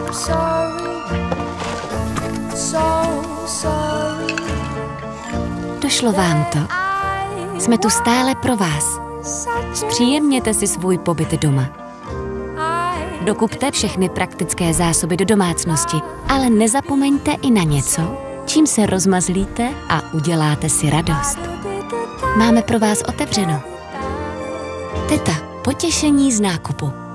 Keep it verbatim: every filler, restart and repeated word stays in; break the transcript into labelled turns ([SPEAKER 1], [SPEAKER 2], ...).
[SPEAKER 1] Došlo vám to. Jsme tu stále pro vás. Zpříjemněte si svůj pobyt doma. Dokupte všechny praktické zásoby do domácnosti, ale nezapomeňte i na něco, čím se rozmazlíte a uděláte si radost. Máme pro vás otevřeno. Teta, potěšení z nákupu.